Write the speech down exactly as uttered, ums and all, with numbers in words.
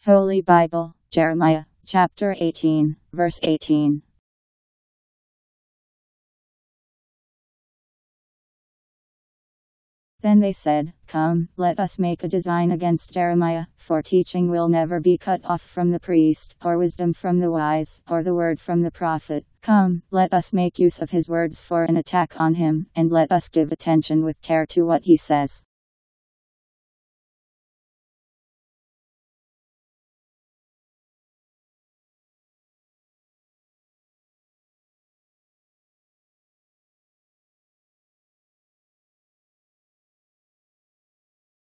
Holy Bible, Jeremiah, chapter eighteen, verse eighteen. Then they said, Come, let us make a design against Jeremiah, for teaching will never be cut off from the priest, or wisdom from the wise, or the word from the prophet. Come, let us make use of his words for an attack on him, and let us give attention with care to what he says.